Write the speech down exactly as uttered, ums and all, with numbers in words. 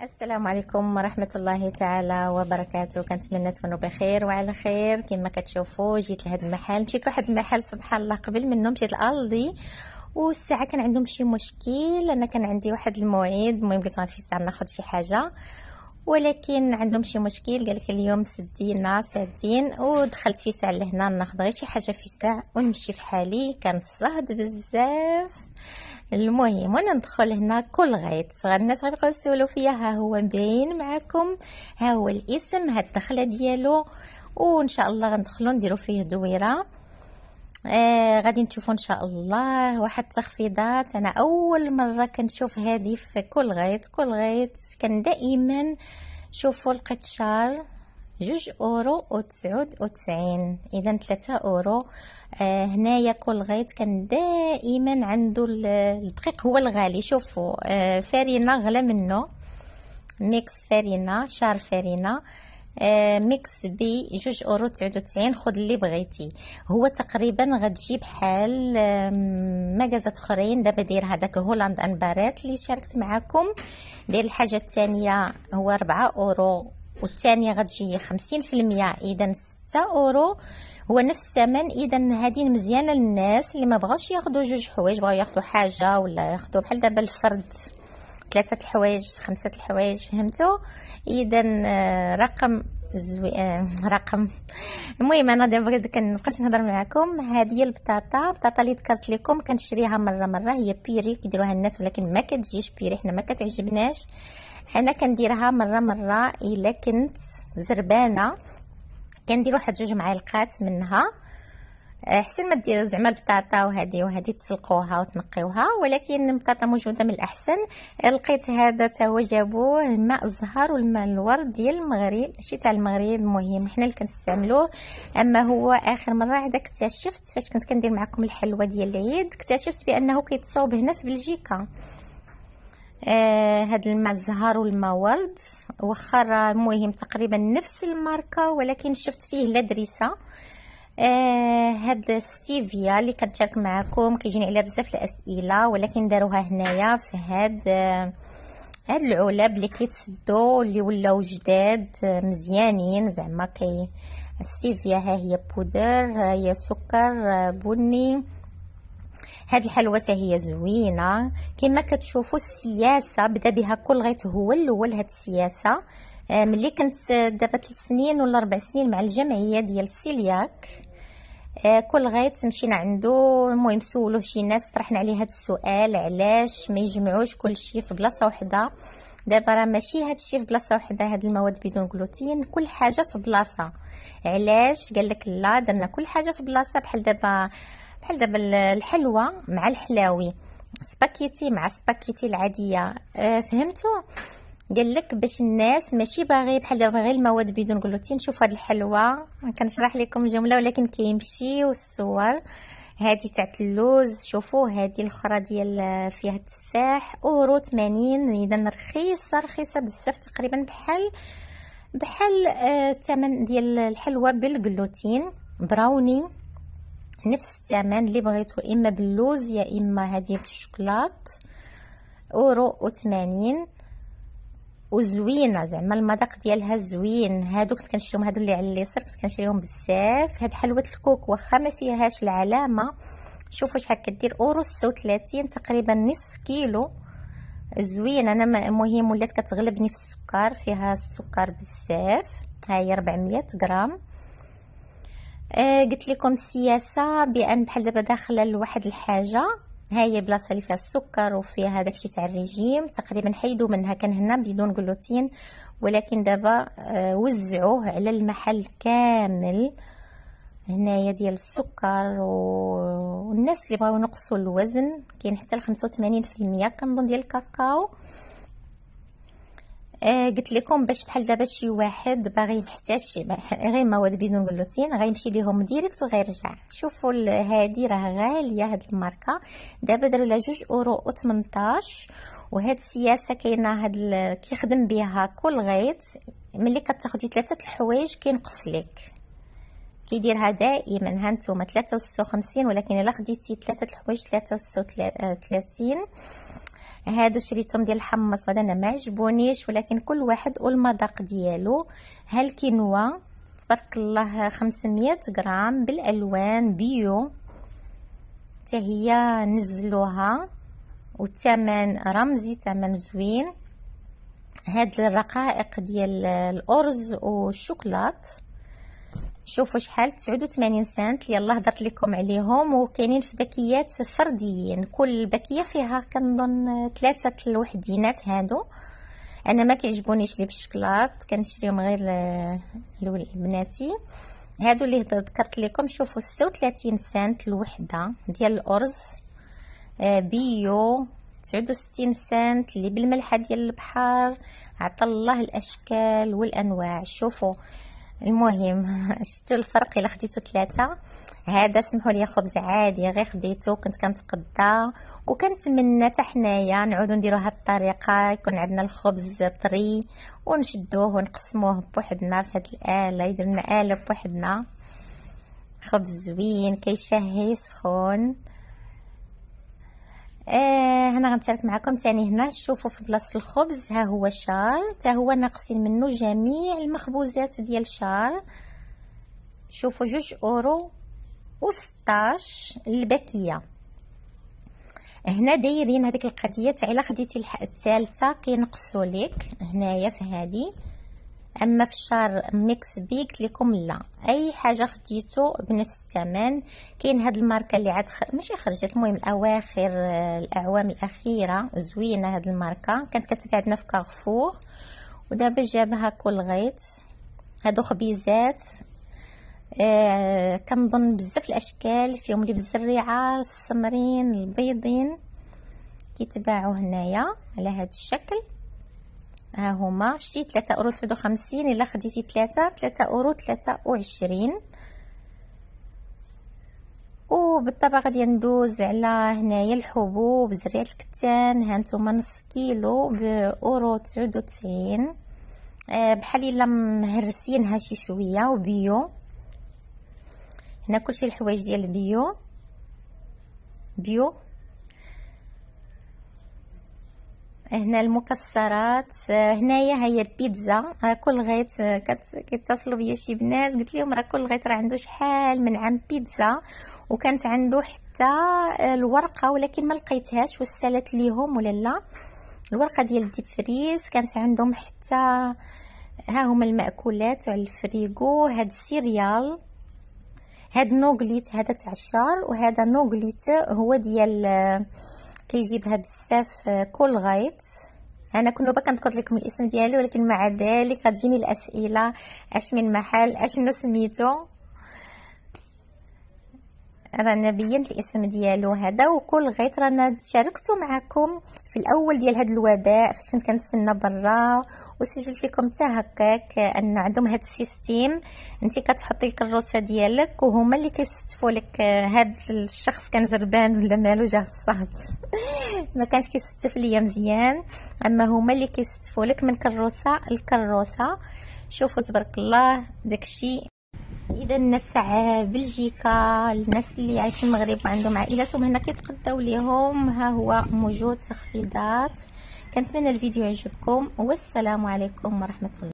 السلام عليكم ورحمة الله تعالى وبركاته. كنتمنى تكونوا بخير وعلى خير. كما كتشوفوا جيت لهذا المحل، مشيت لواحد المحل سبحان الله قبل منه مشيت لالدي، والساعه كان عندهم شي مشكل. انا كان عندي واحد الموعد، المهم قلت في الساعه ناخذ شي حاجه، ولكن عندهم شي مشكل. قال لك اليوم سدينا سادين، ودخلت في ساعه لهنا ناخذ غير شي حاجه في ساعه ونمشي في حالي. كان صهد بزاف. المهم وانا ندخل هنا كل غيط الناس غيبقاو يسولوا فيا، ها هو باين معكم، ها هو الاسم، ها الدخله ديالو، وان شاء الله غندخلوا نديروا فيه دويره. آه غادي نشوفوا ان شاء الله واحد التخفيضات. انا اول مره كنشوف هذه في كل غيط. كل غيط كان دائما شوفوا القطشار جوج اورو وتسعود وتسعين، اذا ثلاثة اورو. آه هنايا كل غيط كان دائما عنده الدقيق هو الغالي. شوفوا آه فارينة غلا منه، ميكس فارينة شار فارينة آه ميكس بي جوج اورو تسعود وتسعين. خذ اللي بغيتي. هو تقريبا غتجي بحال آه مكازات اخرين. دابا داير هذاك هولاند انبارات اللي شاركت معكم. داير الحاجه الثانيه هو أربعة اورو، والثانيه غتجي خمسين في المية، اذا ستة اورو. هو نفس الثمن. اذا هذه مزيانه للناس اللي ما بغاوش ياخذوا جوج حوايج، بغاو ياخذوا حاجه ولا ياخذوا بحال دابا الفرد ثلاثه الحوايج خمسه الحوايج، فهمتوا؟ اذا رقم زوي آه رقم. المهم انا دابا كنبقى نهضر معكم. هذه البطاطا، البطاطا اللي ذكرت لكم كنشريها مره مره، هي بيري كيديروها الناس، ولكن ما كتجيش بيري، حنا ما كتعجبناش. انا كنديرها مره مره الا كنت زربانه، كندير واحد جوج معالق منها. احسن ما ديروا زعما البطاطا وهذه وهذه تسلقوها وتنقيوها، ولكن البطاطا موجوده من الاحسن. لقيت هذا تا هو جابوه الماء الزهر والماء الورد ديال المغرب، ماشي تاع المغرب، المهم حنا اللي كنستعملوه. اما هو اخر مره عاد اكتشفت فاش كنت كندير معكم الحلوه ديال العيد، اكتشفت بانه كيتصاوب هنا في بلجيكا. آه هذا الماء الزهر والماء ورد واخا المهم تقريبا نفس الماركه، ولكن شفت فيه لدريسه. آه هاد ستيفيا اللي كنشارك معكم كيجيني عليها بزاف الاسئله، ولكن داروها هنايا في هاد آه هاد العلب اللي كيتسدوا اللي ولاو جداد آه مزيانين زعما. كي ستيفيا ها هي بودر، ها هي سكر آه بني. هاد الحلوه حتى هي زوينه كما كتشوفوا. السياسه بدا بها كل غيط، هو الاول هاد السياسه. آه ملي كنت دابا ثلاث سنين ولا اربع سنين مع الجمعيه ديال السيلياك، آه كل غيط مشينا عنده. المهم سولوه شي ناس، طرحنا عليه هاد السؤال علاش ما يجمعوش كل شيء في بلاصه وحده. دابا راه ماشي هاد الشيء في بلاصه وحده، هاد المواد بدون جلوتين كل حاجه في بلاصه. علاش قال لك لا، درنا كل حاجه في بلاصه. بحال دابا بحال دابا الحلوى مع الحلاوي، سباكيتي مع سباكيتي العاديه. أه فهمتوا؟ قال لك باش الناس ماشي باغي بحال دابا غير المواد بدون جلوتين. شوف هاد الحلوى كنشرح لكم جمله ولكن كيمشي والصور. هذه تاع اللوز، شوفوا هذه الاخرى ديال فيها التفاح اورو ثمانين. اذا رخيصه رخيصه بزاف، تقريبا بحال بحال الثمن آه ديال الحلوى بالجلوتين. براوني نفس الثمن اللي بغيتو، اما باللوز يا اما هذه بالشوكولات، اورو وثمانين. وزوينه زعما المذاق ديالها زوين. هادو كنت كنشريهم، هادو اللي على اليسار كنت كنشريهم بزاف. هاد حلوه الكوك واخا ما فيهاش العلامه، شوفوا شحال كدير، اورو ستة وثلاثين تقريبا نصف كيلو. زوين. انا المهم ولات كتغلبني في السكر، فيها السكر بزاف. ها هي أربعمية غرام. آه قلت لكم السياسه بان بحال دابا داخله لواحد الحاجه، ها هي بلاصه اللي فيها السكر وفيها داكشي تاع الريجيم، تقريبا حيدوا منها. كان هنا بدون جلوتين، ولكن دابا آه وزعوه على المحل كامل. هنايا ديال السكر، والناس اللي بغاو ينقصوا الوزن كاين حتى ل خمسة وثمانين في المية كنظن ديال الكاكاو. آه قلت لكم باش بحال دابا شي واحد باغي محتاج غير مواد بدون جلوتين غيمشي ليهم ديريكت وغيرجع. شوفوا هذه راه غاليه هاد الماركه، دابا داروا لها جوج اورو و ثمنطاش. وهاد السياسه كاينه هاد كيخدم بها كل غيط. ملي كتاخدي ثلاثه الحوايج كينقص لك، كيديرها دائما. ها نتوما ثلاثة وستة وخمسين، ولكن الا خديتي ثلاثه الحوايج ثلاثة وستة وثلاثين. هادو شريتهم ديال الحمص، هذا انا ما عجبونيش، ولكن كل واحد والمذاق ديالو. ها الكينوا تبارك الله خمسمية غرام بالالوان بيو، حتى هي نزلوها والثمن رمزي، ثمن زوين. هاد الرقائق ديال الارز والشوكولات شوفوا شحال تسعة وثمانين سنت، يلا هضرت لكم عليهم، وكاينين في باكيات فرديين، كل باكيه فيها كنظن ثلاثه الوحدينات. هادو انا ما كيعجبونيش لي بالشوكولات، كنشريهم غير لبناتي. هادو اللي ذكرت لكم شوفوا ستة وثلاثين سنت الوحده ديال الارز بيو، تسعة وستين سنت اللي بالملحه ديال البحر. عطا الله الاشكال والانواع. شوفوا المهم شفتوا الفرق الا خديتو ثلاثه. هذا سمحوا لي خبز عادي غير خديته كنت كنتقدى، وكنتمنى حتى حنايا نعودوا نديروا هذه الطريقه، يكون عندنا الخبز طري ونشدوه ونقسموه بوحدنا في هذه الاله، يدير لنا اله بوحدنا. خبز زوين كيشهي سخون. آه هنا غنشارك معكم ثاني. هنا شوفوا في بلاصه الخبز ها هو شار، حتى هو ناقصين منه جميع المخبوزات ديال شار. شوفوا جوج اورو وستاش الباكيه. هنا دايرين هذيك القضيه تاع الا خديتي الثالثه كينقصوا لك هنايا في هذه، اما في الشهر ميكس بي قلت لكم لا، اي حاجه خديتو بنفس الثمن. كاين هاد الماركه اللي عاد خ... ماشي خرجت، المهم الاواخر الاعوام الاخيره زوينه هاد الماركه، كانت كتباع عندنا في كارفور ودابا جابها كولغيت. هادو خبيزات آه كنظن بزاف الاشكال فيهم، اللي بالزريعه السمرين البيضين كيتباعوا هنايا على هاد الشكل. ها هما شتي ثلاثة اورو تسعة وخمسين، الا خديتي ثلاثة ثلاثة اورو ثلاثة وعشرين. وبالطبع غادي ندوز على هنايا الحبوب زريعه الكتان، ها نتوما نص كيلو باورو تسعة وتسعين. أه بحال الا مهرسينها شي شويه وبيو. هنا كلشي الحوايج ديال البيو بيو. هنا المكسرات، هنايا هي البيتزا. كل غيت كيتصلوا بيا شي بنات قلت لهم راه كل غيت راه عنده شحال من عام بيتزا، وكانت عنده حتى الورقه ولكن ما لقيتهاش وسالت ليهم ولا لا. الورقه ديال الديب فريز كانت عندهم، حتى ها هما المأكولات على الفريغو. هاد السيريال، هاد نوغليت هذا تاع الشهر، وهذا نوغليت هو ديال كيجيبها بزاف كولغايت. انا كنت باغا كنذكر لكم الاسم ديالو، ولكن مع ذلك غتجيني الاسئله اش من محل اشنو سميتو، رانا بينت الاسم ديالو هذا. وكولغايت رانا شاركته معكم في الاول ديال هذا الوباء فاش كنت كنتسنى برا، وسجلت لكم حتى هكاك ان عندهم هذا السيستيم، انت كتحطي الكروسه ديالك وهما اللي كيستفوا لك. هذا الشخص كان زربان ولا مالو جا الصهد ما كانش كيستف ليا مزيان، اما هما اللي كيستفوا لك من كروسه لكروسه. شوفوا تبارك الله داكشي. اذا الناس تاع بلجيكا، الناس اللي عايشين في المغرب وعندهم عائلاتهم هنا كيتقداو ليهم، ها هو موجود تخفيضات. كنتمنى الفيديو يعجبكم، والسلام عليكم ورحمه الله.